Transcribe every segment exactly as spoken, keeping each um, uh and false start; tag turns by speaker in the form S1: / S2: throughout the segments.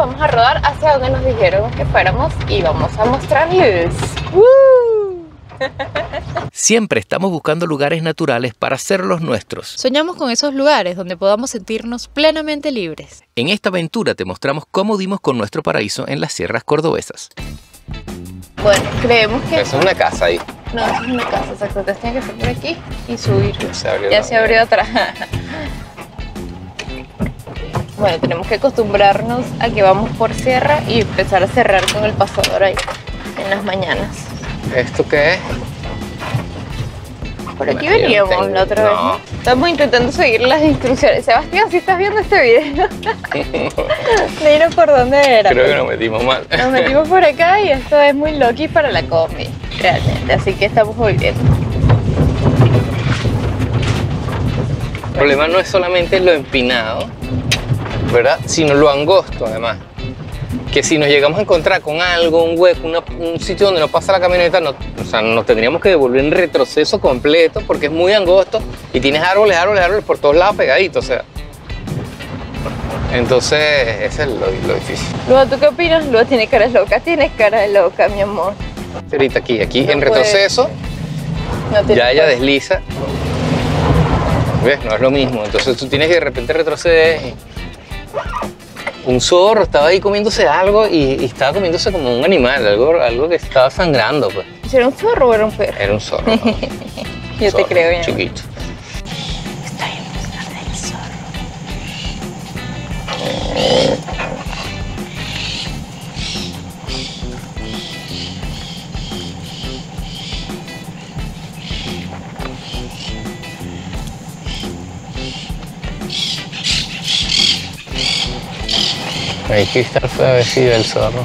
S1: vamos a rodar hacia donde nos dijeron que fuéramos y vamos a mostrarles. ¡Woo!
S2: Siempre estamos buscando lugares naturales para hacerlos nuestros.
S3: Soñamos con esos lugares donde podamos sentirnos plenamente libres.
S2: En esta aventura te mostramos cómo dimos con nuestro paraíso en las sierras cordobesas.
S1: Bueno, creemos que...
S4: Eso es una casa ahí.
S1: No, eso es una casa, exacto. Entonces tiene que ser por aquí y subir.
S4: Ya se abrió.
S1: Ya
S4: la-
S1: se abrió atrás. Bueno, tenemos que acostumbrarnos a que vamos por sierra y empezar a cerrar con el pasador ahí en las mañanas.
S4: ¿Esto qué es?
S1: Por aquí
S4: Bueno, yo no
S1: veníamos
S4: tengo-
S1: la otra vez,
S4: no.
S1: ¿no? Estamos intentando seguir las instrucciones. Sebastián, si estás viendo este video, dinos por dónde era.
S4: Creo que nos metimos mal.
S1: Nos metimos por acá y esto es muy loqui para la combi, realmente. Así que estamos volviendo.
S4: El problema no es solamente lo empinado, ¿verdad? Sino lo angosto, además. Que si nos llegamos a encontrar con algo, un hueco, una- un sitio donde no pasa la camioneta, no, o sea, nos tendríamos que devolver en retroceso completo porque es muy angosto y tienes árboles, árboles, árboles por todos lados pegaditos, o sea. Entonces, ese es lo, lo difícil.
S1: Lua, ¿tú qué opinas? Lua tiene cara loca. Tienes cara de loca, mi amor.
S4: Ahorita aquí, aquí
S1: No
S4: en
S1: puede
S4: retroceso,
S1: No tienes
S4: ya ella
S1: cara.
S4: desliza. ¿Ves? No es lo mismo. Entonces tú tienes que de repente retroceder. y- Un zorro estaba ahí comiéndose algo y, y estaba comiéndose como un animal, algo, algo que estaba sangrando, pues.
S1: ¿Era un zorro o era un perro?
S4: Era un zorro. ¿no?
S1: Yo te
S4: Zorro,
S1: creo, mi amor.
S4: chiquito.
S1: Estoy en busca del zorro.
S4: Ahí Cristal fue a ver si ve el zorro.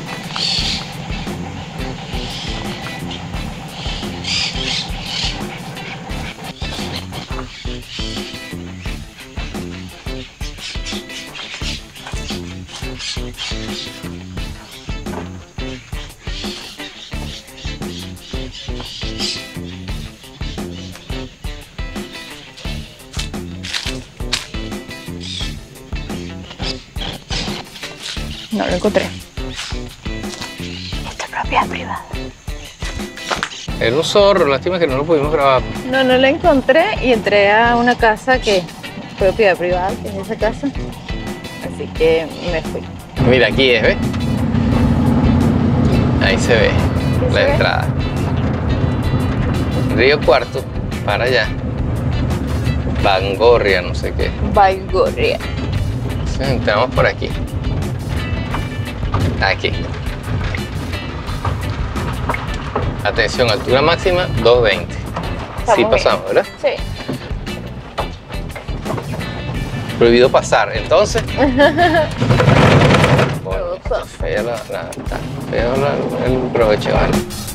S1: No lo encontré. Esta es propiedad privada.
S4: Era un zorro, lástima que no lo pudimos grabar.
S1: No, no lo encontré y entré a una casa que es propiedad privada, que es esa casa. Así que me fui.
S4: Mira, aquí es, ¿ves? Ahí se ve
S1: ¿Qué se
S4: la
S1: ve?
S4: entrada. Río Cuarto, para allá. Bangorria, no sé qué.
S1: Baigorria.
S4: Entonces entramos por aquí. Aquí. Atención, altura máxima doscientos veinte.
S1: Estamos
S4: Sí
S1: bien.
S4: pasamos, ¿verdad?
S1: Sí.
S4: Prohibido pasar, entonces. Bueno,
S1: Opa.
S4: está fea la, la, está feo la- el broche, ¿vale?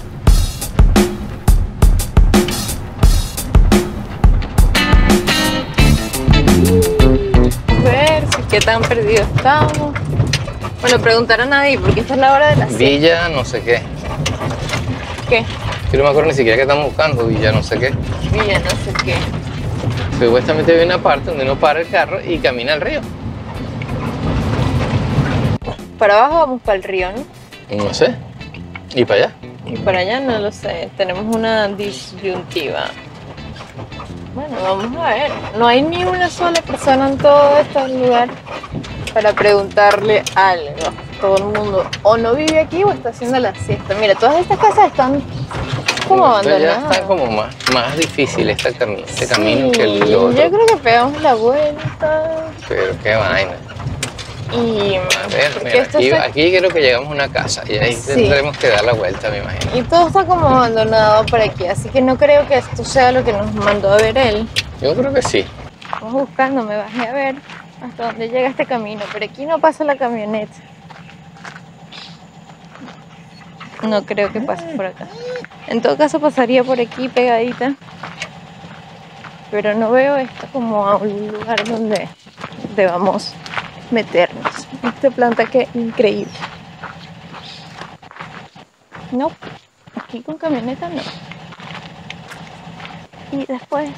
S1: A ver si qué tan perdidos estamos. Bueno, preguntar a nadie porque esta es la hora de la siesta.
S4: Villa, no sé qué.
S1: ¿Qué?
S4: Yo no me acuerdo ni siquiera qué estamos buscando, Villa, no sé qué.
S1: Villa, no sé qué.
S4: Supuestamente hay una parte donde uno para el carro y camina al río.
S1: Para abajo vamos para el río, ¿no?
S4: No sé. ¿Y para allá?
S1: Y para allá no lo sé. Tenemos una disyuntiva. Bueno, vamos a ver. No hay ni una sola persona en todo este lugar para preguntarle algo. Todo el mundo o no vive aquí o está haciendo la siesta. Mira, todas estas casas están como
S4: Esto ya
S1: abandonadas.
S4: está como más, más difícil este, cami este camino
S1: Sí,
S4: que el otro.
S1: yo creo que pegamos la vuelta.
S4: Pero qué vaina.
S1: Y
S4: A ver,
S1: porque
S4: mira,
S1: esto
S4: aquí,
S1: está-
S4: aquí creo que llegamos a una casa y ahí
S1: Sí.
S4: tendremos que dar la vuelta, me imagino.
S1: y todo está como abandonado por aquí, así que no creo que esto sea lo que nos mandó a ver él.
S4: Yo creo que sí.
S1: Vamos buscando, me bajé a ver hasta dónde llega este camino, pero aquí no pasa la camioneta. No creo que pase por acá. En todo caso pasaría por aquí pegadita, pero no veo esto como a un lugar donde debamos meternos. Esta planta que increíble. No, aquí con camioneta no. Y después,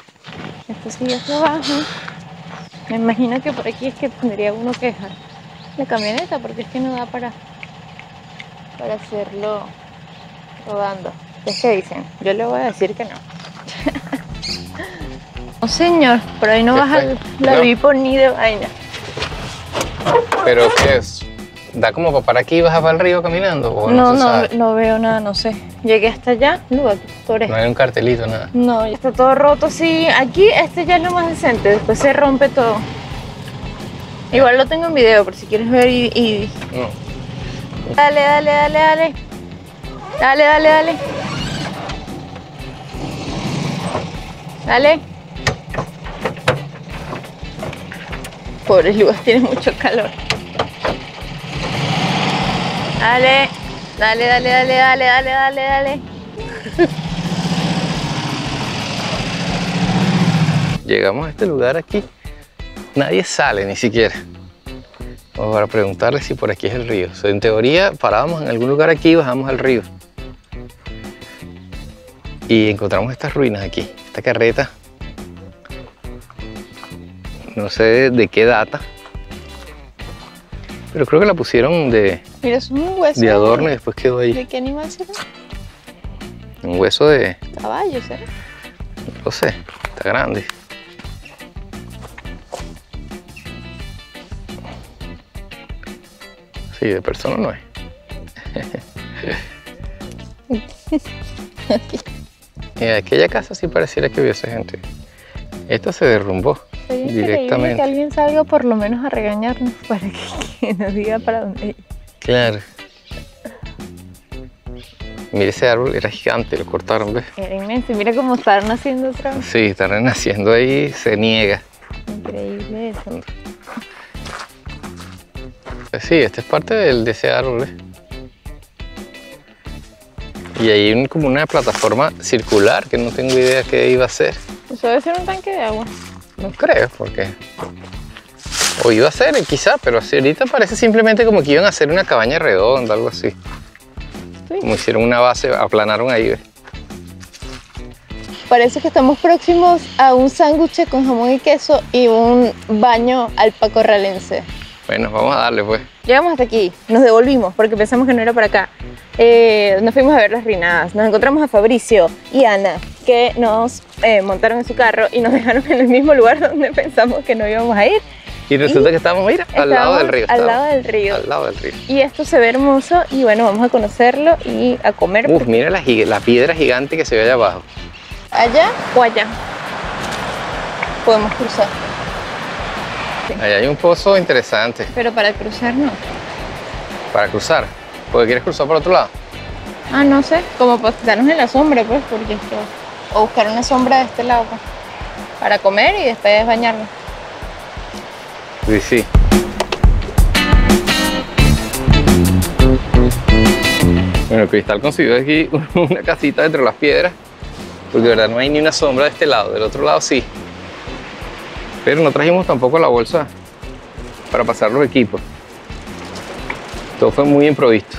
S1: esto sigue hacia abajo. Me imagino que por aquí es que tendría uno que dejar la camioneta porque es que no da para, para hacerlo rodando. ¿Es que dicen? Yo le voy a decir que no. No señor, por ahí no
S4: ¿Qué
S1: baja
S4: fue?
S1: la
S4: No.
S1: Vipo ni de vaina.
S4: ¿Pero qué es? ¿Da como para parar aquí y bajar para el río caminando? ¿O
S1: No,
S4: no, se
S1: no,
S4: sabe?
S1: no veo nada, no sé. Llegué hasta allá, luego por
S4: No hay un cartelito, nada.
S1: No, ya está todo roto, sí. Aquí este ya es lo más decente, después se rompe todo. Igual lo tengo en video por si quieres ver y... y...
S4: No.
S1: Dale, dale, dale, dale. Dale, dale, dale. Dale. Pobre Lucas, tiene mucho calor. Dale, dale, dale, dale, dale, dale, dale, dale.
S4: Llegamos a este lugar aquí, nadie sale ni siquiera. Vamos para preguntarle si por aquí es el río. O sea, en teoría parábamos en algún lugar aquí y bajamos al río. Y encontramos estas ruinas aquí, esta carreta. No sé de qué data, pero creo que la pusieron de,
S1: Mira, es un hueso.
S4: de adorno y después quedó ahí.
S1: ¿De qué animal será?
S4: Un hueso de,
S1: Caballo, ¿será?
S4: no sé, está grande. Sí, de persona no es. Y aquella casa sí pareciera que hubiese gente. Esta se derrumbó
S1: Sería increíble que
S4: directamente.
S1: alguien salga por lo menos a regañarnos para que, que nos diga para dónde ir.
S4: Claro. Mira, ese árbol era gigante, lo cortaron, ¿ves?
S1: Era inmenso. Y mira cómo están haciendo otra vez.
S4: Sí, está renaciendo ahí, se niega.
S1: Increíble eso.
S4: Pues sí, esta es parte del, de ese árbol, ¿ves? Y ahí hay un- como una plataforma circular que no tengo idea qué iba a ser.
S1: Eso debe ser un tanque de agua.
S4: No creo, porque... O iba a ser, quizá, pero así ahorita parece simplemente como que iban a hacer una cabaña redonda, algo así.
S1: Sí.
S4: Como hicieron una base, aplanaron ahí, ¿ves?
S1: Parece que estamos próximos a un sándwich con jamón y queso y un baño alpacorralense.
S4: Bueno, vamos a darle, pues.
S1: Llegamos hasta aquí, nos devolvimos porque pensamos que no era para acá. Eh, nos fuimos a ver las rinadas, nos encontramos a Fabricio y Ana que nos eh, montaron en su carro y nos dejaron en el mismo lugar donde pensamos que no íbamos a ir.
S4: Y resulta que estamos, mira, al lado del río.
S1: Al
S4: estábamos.
S1: lado del río.
S4: Al lado del río.
S1: Y esto se ve hermoso y bueno, vamos a conocerlo y a comer.
S4: Uf,
S1: porque-
S4: mira la, giga- la piedra gigante que se ve allá abajo.
S1: ¿Allá o allá? Podemos cruzar,
S4: Allá hay un pozo interesante
S1: pero para cruzar no.
S4: para cruzar. Porque quieres cruzar por otro lado.
S1: Ah, no sé, como para quedarnos en la sombra, pues, porque esto... O buscar una sombra de este lado, pues, para comer y después bañarnos.
S4: Sí, sí. Bueno, Cristal consiguió aquí una casita entre las piedras, porque de verdad no hay ni una sombra de este lado, del otro lado sí. Pero no trajimos tampoco la bolsa para pasar los equipos. Todo fue muy improvisto.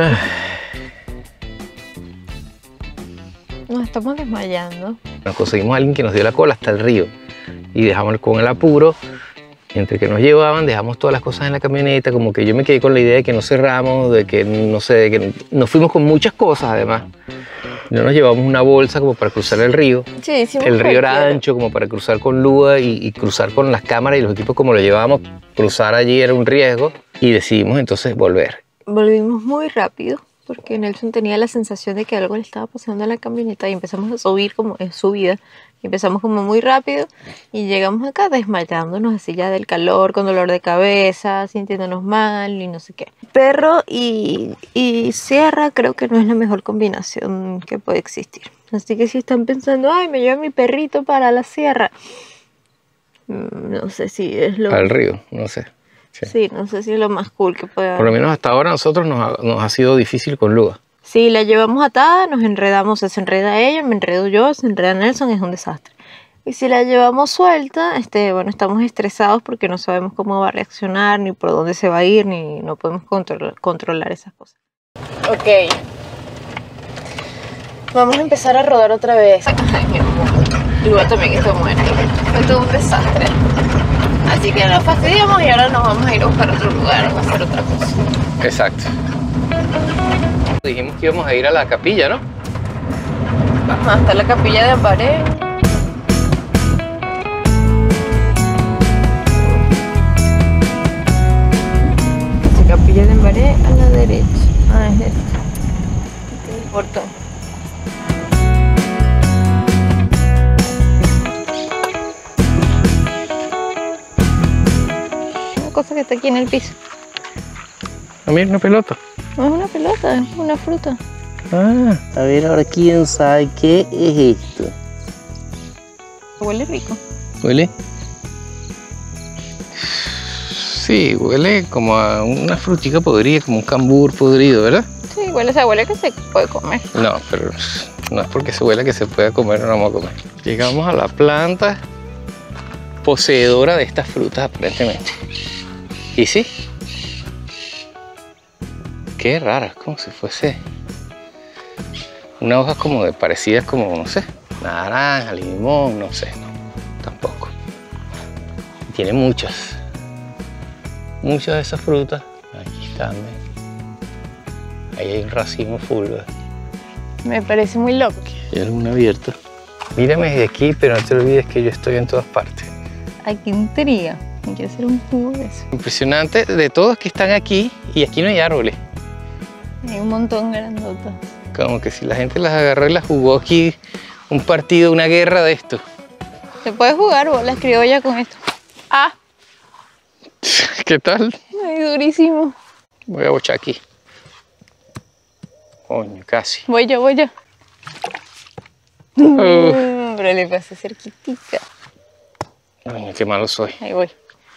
S1: Nos estamos desmayando.
S4: Nos conseguimos a alguien que nos dio la cola hasta el río y dejamos con el apuro. Entre que nos llevaban, dejamos todas las cosas en la camioneta, como que yo me quedé con la idea de que no cerramos, de que no sé, de que nos fuimos con muchas cosas además. No nos llevamos una bolsa como para cruzar el río.
S1: Sí, hicimos
S4: El río era
S1: cualquiera.
S4: ancho como para cruzar con lúa y, y cruzar con las cámaras y los equipos como lo llevábamos. Cruzar allí era un riesgo y decidimos entonces volver.
S1: Volvimos muy rápido porque Nelson tenía la sensación de que algo le estaba pasando a la camioneta y empezamos a subir como en subida. Y empezamos como muy rápido y llegamos acá desmayándonos así ya del calor, con dolor de cabeza, sintiéndonos mal y no sé qué. Perro y, y sierra creo que no es la mejor combinación que puede existir. Así que si están pensando, ay, me llevo a mi perrito para la sierra, mm, no sé si es lo...
S4: Al río, no sé. Sí.
S1: Sí, no sé si es lo más cool que puede
S4: Por lo
S1: haber.
S4: menos hasta ahora a nosotros nos ha, nos ha sido difícil con lúa.
S1: Si la llevamos atada, nos enredamos, se enreda ella, me enredo yo, se enreda Nelson, es un desastre. Y si la llevamos suelta, este, bueno, estamos estresados porque no sabemos cómo va a reaccionar, ni por dónde se va a ir, ni no podemos control- controlar esas cosas. Ok. Vamos a empezar a rodar otra vez. Ay, mi amor. Luego también está muerta. Fue todo un desastre. Así que nos fastidiamos y ahora nos vamos a ir a buscar otro lugar o a hacer otra cosa.
S4: Exacto. Dijimos que íbamos a ir a la capilla, ¿no?
S1: Vamos hasta la capilla de Ambaré. La capilla de Ambaré a la derecha. Ah, es esta. Este es el portón. Una cosa que está aquí en el piso.
S4: A mí una pelota.
S1: No es una pelota, es una fruta.
S4: Ah, a ver ahora quién sabe qué es esto.
S1: Huele rico.
S4: ¿Huele? Sí, huele como a una frutica podrida, como un cambur podrido, ¿verdad?
S1: Sí, huele, o sea, huele que se puede comer.
S4: No, pero no es porque se huele que se pueda comer, no lo vamos a comer. Llegamos a la planta poseedora de estas frutas, aparentemente. ¿Y sí? Qué rara, como si fuese una hoja como de parecidas como, no sé, naranja, limón, no sé, no, tampoco. Tiene muchas, muchas de esas frutas. Aquí están, ¿ves? Ahí hay un racimo full, ¿ves?
S1: Me parece muy loco.
S4: Hay alguna abierta. Mírame desde aquí, pero no te olvides que yo estoy en todas partes.
S1: Ay, qué intriga. Me quiero hacer un jugo de eso.
S4: Impresionante de todos que están aquí, y aquí no hay árboles.
S1: Hay un montón grandotas.
S4: Como que si la gente las agarró y las jugó aquí un partido, una guerra de esto.
S1: ¿Se puede jugar bolas criollas con esto? ¡Ah!
S4: ¿Qué tal?
S1: Ay, durísimo.
S4: Voy a bochar aquí. Coño, casi.
S1: Voy yo, voy yo.
S4: Uh.
S1: Pero le pasé cerquitica.
S4: Coño, qué malo soy.
S1: Ahí voy.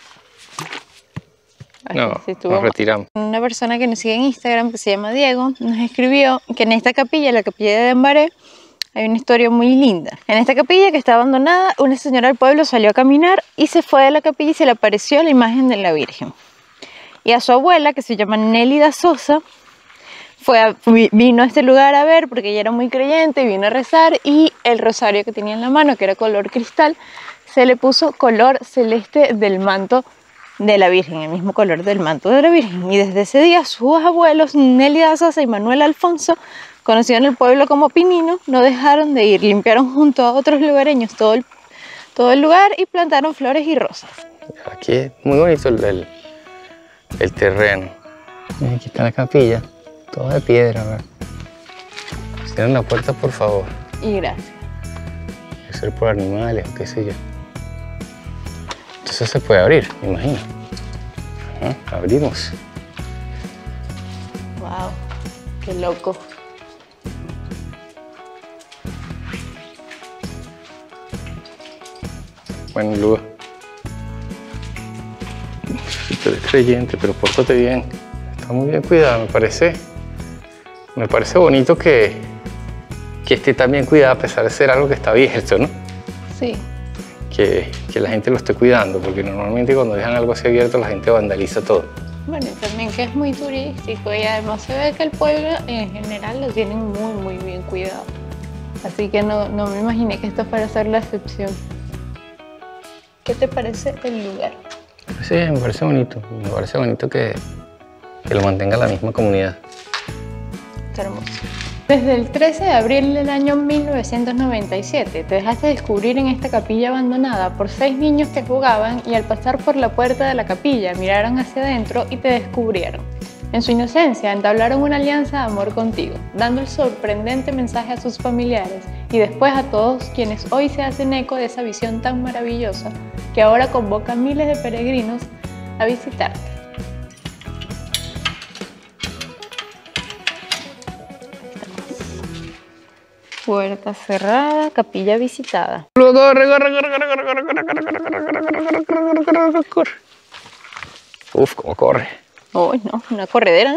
S1: Así,
S4: No,
S1: sí, estuvo
S4: nos
S1: mal.
S4: retiramos.
S1: Una persona que nos sigue en Instagram, que se llama Diego, nos escribió que en esta capilla, la capilla de Ambaré, hay una historia muy linda. En esta capilla que está abandonada, una señora del pueblo salió a caminar y se fue de la capilla y se le apareció la imagen de la Virgen. Y a su abuela, que se llama Nélida Sosa, fue a- vino a este lugar a ver porque ella era muy creyente y vino a rezar, y el rosario que tenía en la mano, que era color cristal, se le puso color celeste del manto de la Virgen, el mismo color del manto de la Virgen. Y desde ese día sus abuelos, Nélida Sosa y Manuel Alfonso, conocidos en el pueblo como Pinino, no dejaron de ir. Limpiaron junto a otros lugareños todo el, todo el lugar y plantaron flores y rosas.
S4: Aquí es muy bonito el, el, el terreno. Mira, aquí está la capilla, toda de piedra, ¿verdad? Cierren la puerta, por favor.
S1: Y gracias.
S4: Puede ser por animales o qué sé yo. Entonces se puede abrir, me imagino. Ajá, abrimos.
S1: Wow, qué loco.
S4: Buen lugar. Si tú eres creyente, pero pórtate bien. Está muy bien cuidado, me parece. Me parece bonito que, que esté tan bien cuidado a pesar de ser algo que está abierto, ¿no?
S1: Sí.
S4: Que, que la gente lo esté cuidando, porque normalmente cuando dejan algo así abierto la gente vandaliza todo.
S1: Bueno, y también que es muy turístico y además se ve que el pueblo en general lo tienen muy, muy bien cuidado. Así que no, no me imaginé que esto fuera a ser la excepción. ¿Qué te parece el lugar?
S4: Sí, me parece bonito. Me parece bonito que, que lo mantenga la misma comunidad.
S1: Está hermoso. Desde el trece de abril del año mil novecientos noventa y siete te dejaste descubrir en esta capilla abandonada por seis niños que jugaban y al pasar por la puerta de la capilla miraron hacia adentro y te descubrieron. En su inocencia entablaron una alianza de amor contigo, dando el sorprendente mensaje a sus familiares y después a todos quienes hoy se hacen eco de esa visión tan maravillosa que ahora convoca a miles de peregrinos a visitarte. Puerta cerrada, capilla visitada.
S4: Corre, corre, corre, corre, corre, corre, corre, corre, corre, corre, corre, corre, corre, corre, corre, corre, corre. Uf, cómo corre.
S1: Uy, no, una corredera, ¿no?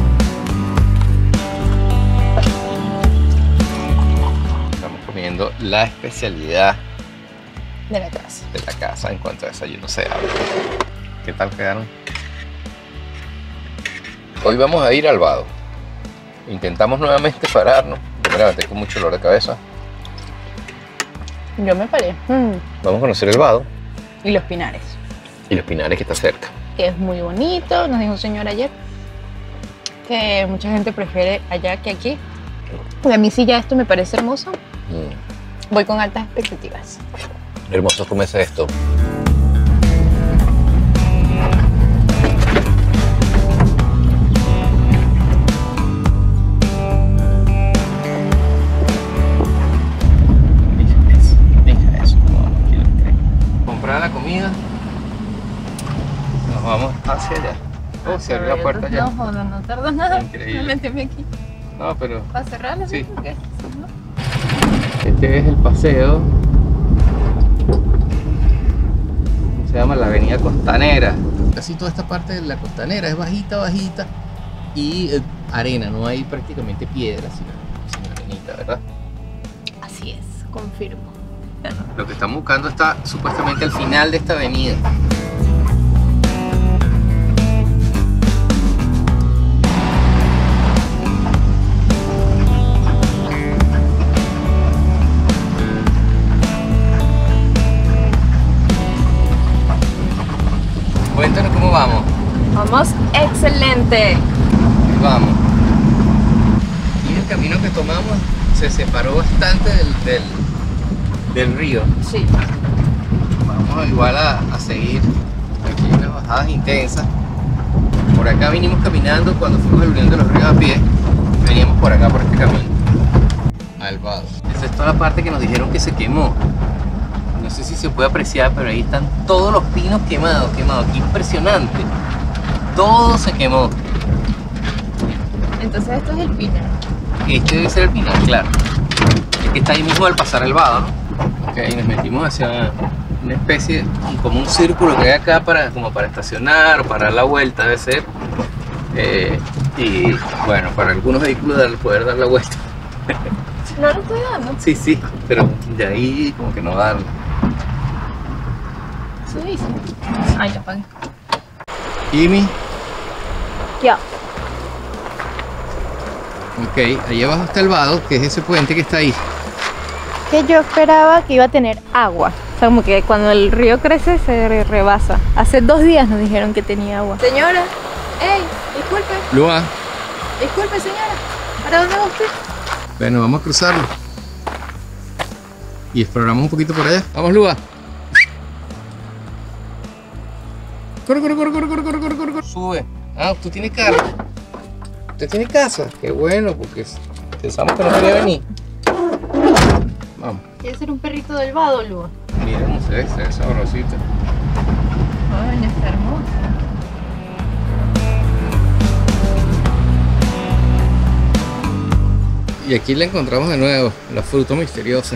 S4: Estamos comiendo la especialidad
S1: De la casa.
S4: de la casa en cuanto a desayuno se habla. ¿Qué tal quedaron? Hoy vamos a ir al vado. Intentamos nuevamente pararnos. Yo me levanté con mucho dolor de cabeza.
S1: Yo me paré. Mm.
S4: Vamos a conocer el vado
S1: Y los pinares.
S4: y los pinares que está cerca.
S1: Que es muy bonito. Nos dijo un señor ayer que mucha gente prefiere allá que aquí. Y a mí sí ya esto me parece hermoso.
S4: Mm.
S1: Voy con altas expectativas.
S4: Hermoso comerse esto. Deja eso, deja eso. No, no quiero creer. Comprar la comida. Nos vamos hacia allá. Oh, se abrió la puerta ya.
S1: No, joder, no tardas nada.
S4: Increíble.
S1: Me metí aquí.
S4: No, pero
S1: ¿Para cerrarla?
S4: Sí.
S1: ¿Por qué? ¿No?
S4: este es el paseo. Se llama la Avenida Costanera. Casi toda esta parte de la costanera es bajita, bajita y eh, arena, no hay prácticamente piedra, sino, sino arenita, ¿verdad?
S1: Así es, confirmo.
S4: Lo que estamos buscando está supuestamente al final de esta avenida. Cuéntanos cómo vamos.
S1: Vamos, excelente.
S4: Ahí vamos. Y el camino que tomamos se separó bastante del, del, del río.
S1: Sí.
S4: Vamos igual a, a seguir. Aquí hay unas bajadas intensas. Por acá vinimos caminando cuando fuimos al Unión de los Ríos a pie. Veníamos por acá, por este camino. Al vado. Esa es toda la parte que nos dijeron que se quemó. No sé si se puede apreciar, pero ahí están todos los pinos quemados, quemados. Qué impresionante. Todo se quemó.
S1: Entonces esto es el pinar.
S4: Este debe ser el pinar, claro. Es que está ahí mismo al pasar el vado, ¿no? Ok, nos metimos hacia una especie, como un círculo que hay acá para, como para estacionar o para dar la vuelta, debe ser. Eh, y bueno, para algunos vehículos dar- poder dar la vuelta.
S1: No lo estoy dando.
S4: Sí, sí, pero de ahí como que no darla.
S1: Eso dice. Ay, ya pagué.
S4: Jimmy,
S1: Ya.
S4: ok, ahí abajo está el vado, que es ese puente que está ahí.
S1: Que yo esperaba que iba a tener agua. O sea, como que cuando el río crece se re- rebasa. Hace dos días nos dijeron que tenía agua. Señora, ey, disculpe,
S4: Lua,
S1: disculpe señora. ¿Para dónde va usted?
S4: bueno, vamos a cruzarlo. Y exploramos un poquito por allá. Vamos, Lua. Corre, corre, corre, corre, corre, corre, corre, corre, corre. Sube. Ah, tú tienes carro. ¿Usted tiene casa? Qué bueno, porque pensamos que no quería venir. Vamos.
S1: ¿Quiere ser un perrito del vado, Lua?
S4: Mira cómo se ve, se ve sabrosito.
S1: Ay, está hermosa.
S4: Y aquí la encontramos de nuevo, la fruta misteriosa.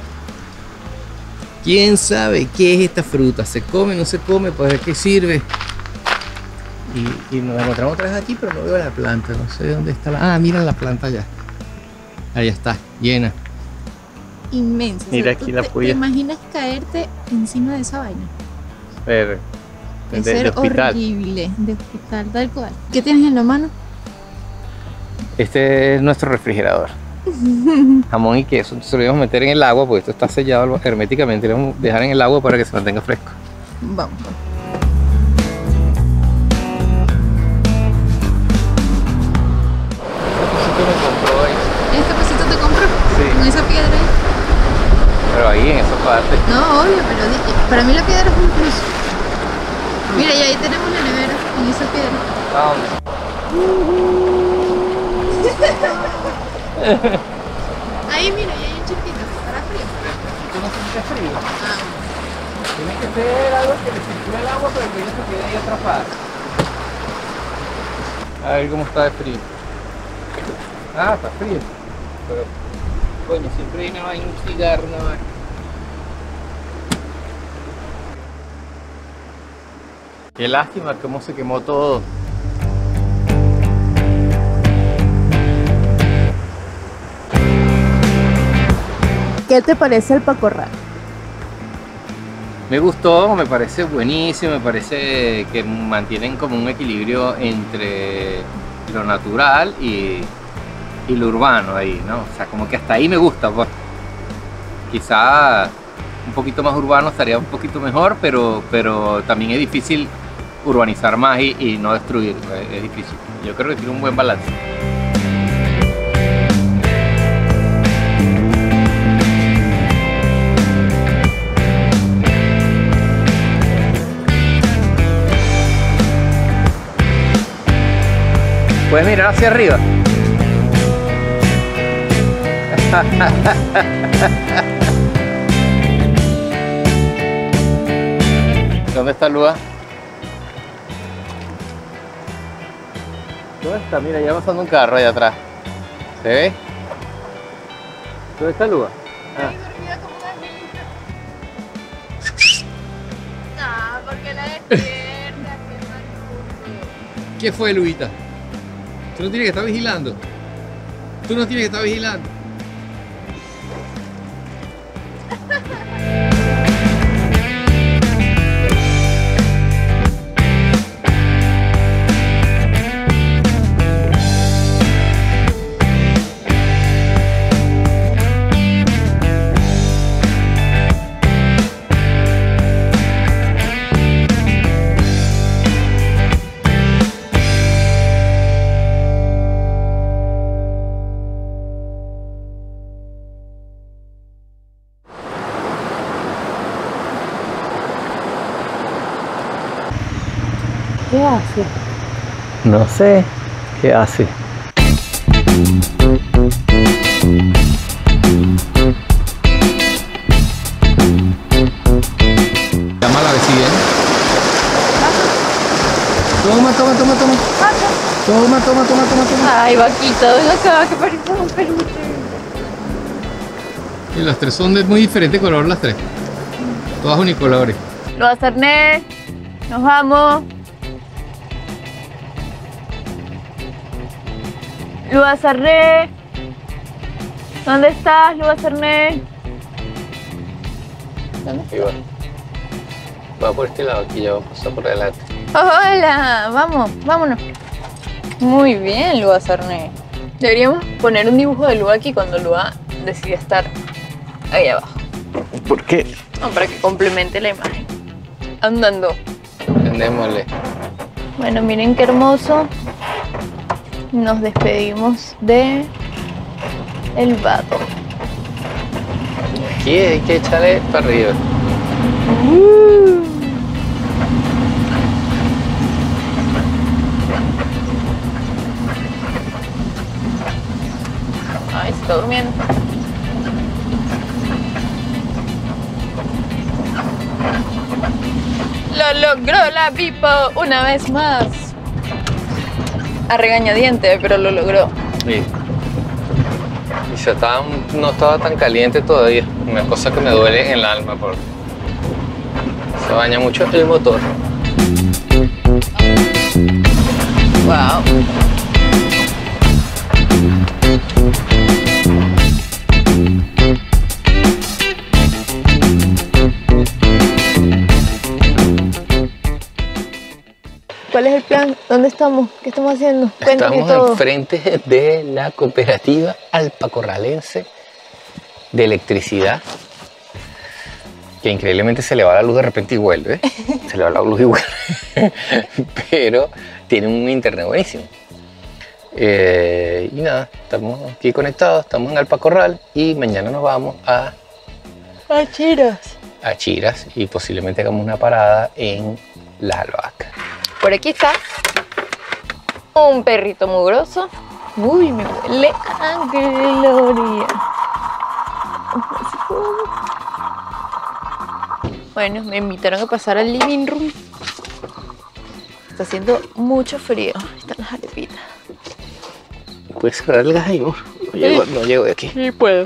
S4: ¿Quién sabe qué es esta fruta? ¿Se come, no se come? ¿Para qué sirve? Y, y nos la encontramos otra vez aquí, pero no veo la planta. No sé dónde está la... Ah, mira la planta allá. Ahí está, llena.
S3: Inmenso.
S4: Mira aquí la
S3: ¿Te
S4: puya.
S3: imaginas caerte encima de esa vaina?
S4: Ver,
S3: Es ser horrible. De hospital, tal cual. ¿Qué tienes en la mano?
S4: Este es nuestro refrigerador. Jamón y queso. Entonces lo vamos a meter en el agua, porque esto está sellado herméticamente. Lo vamos a dejar en el agua para que se mantenga fresco.
S3: Vamos. ¿Este pasito te compró?
S4: Sí.
S3: ¿Con esa piedra ahí?
S4: Pero ahí en esa parte.
S3: No, obvio, pero di- para mí la piedra es un plus. Mira, y ahí tenemos la nevera, en esa piedra.
S4: ¿A
S3: Ahí, mira, y hay un chiquito. ¿Estará frío?
S4: ¿Tú no sientes frío?
S3: Ah,
S4: Tiene que ser algo que le circule el agua, pero que ella se quede ahí atrapada. A ver cómo está de frío. Ah, está frío. Pero, coño, siempre hay una vaina, un cigarro, una vaina. Qué lástima cómo se quemó todo.
S1: ¿Qué te parece el Pacorral?
S4: Me gustó, me parece buenísimo, me parece que mantienen como un equilibrio entre lo natural y, y lo urbano ahí, ¿no? O sea, como que hasta ahí me gusta, pues. Quizá un poquito más urbano estaría un poquito mejor, pero, pero también es difícil urbanizar más y, y no destruir, es, es difícil. Yo creo que tiene un buen balance. Puedes mirar hacia arriba. ¿Dónde está Lua? ¿Dónde está? Mira, ya pasando un carro allá atrás. ¿Se ve? ¿Dónde está Lua? Ah.
S1: No, porque la despierta, qué mal.
S4: ¿Qué fue, Luita? Tú no tienes que estar vigilando. Tú no tienes que estar vigilando.
S1: ¿Qué hace?
S4: No sé qué hace. Llama a la vecina. Toma, toma, toma, toma. Toma, toma, toma, toma, toma.
S1: Ay, vaquita, ven acá, que parece un peluche.
S4: Y las tres son de muy diferente color, las tres. Todas unicolores.
S1: Lua Cerné, nos vamos. Lua Cerné, ¿dónde estás, Lua Cerné? ¿Dónde estás?
S4: Igual. Va por este lado, aquí ya va a pasar por adelante.
S1: Hola, vamos, vámonos. Muy bien, Lua Cerné. Deberíamos poner un dibujo de Lua aquí cuando Lua decide estar ahí abajo.
S4: ¿Por qué?
S1: No, para que complemente la imagen. Andando.
S4: Andémosle.
S1: Bueno, miren qué hermoso. Nos despedimos de el vado.
S4: Aquí hay que echarle para arriba.
S1: Uh. Ay, se está durmiendo. Lo logró la Pipo una vez más. A regañadiente, pero lo logró.
S4: Sí. Y se estaba, no estaba tan caliente todavía. Una cosa que me duele en el alma porque se baña mucho el motor.
S1: Wow. ¿Cuál es el plan? ¿Dónde estamos? ¿Qué estamos haciendo? Cuéntame
S4: Estamos
S1: todo.
S4: enfrente de la cooperativa alpacorralense de electricidad, que increíblemente se le va la luz de repente y vuelve. Se le va la luz y vuelve. Pero tiene un internet buenísimo. Eh, y nada, estamos aquí conectados, estamos en Alpacorral y mañana nos vamos a,
S1: ¡A Chiras!
S4: a Chiras y posiblemente hagamos una parada en La Albahaca.
S1: Por aquí está un perrito mugroso. Uy, me huele a gloria. Bueno, me invitaron a pasar al living room. Está haciendo mucho frío. Están las arepitas.
S4: ¿Puedes cerrar el gas ahí, amor? No llego, no llego de aquí.
S1: Sí, puedo.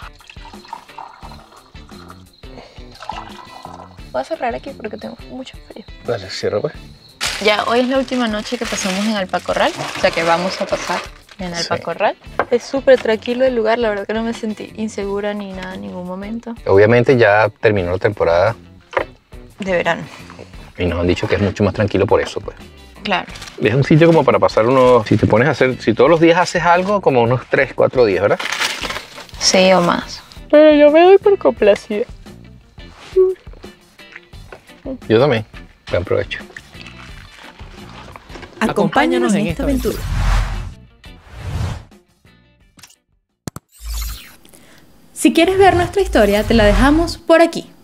S1: Voy a cerrar aquí porque tengo mucho frío.
S4: Vale, cierra pues.
S1: Ya, hoy es la última noche que pasamos en Alpacorral, o sea que vamos a pasar en
S4: Sí.
S1: Alpacorral. Es súper tranquilo el lugar, la verdad que no me sentí insegura ni nada en ningún momento.
S4: Obviamente ya terminó la temporada
S1: De verano.
S4: y nos han dicho que es mucho más tranquilo por eso, pues.
S1: Claro.
S4: Es un sitio como para pasar unos, si te pones a hacer, si todos los días haces algo, como unos tres, cuatro días, ¿verdad?
S1: Sí, o más. Pero yo me doy por complacida.
S4: Yo también. Buen provecho.
S5: Acompáñanos en esta aventura. Si quieres ver nuestra historia, te la dejamos por aquí.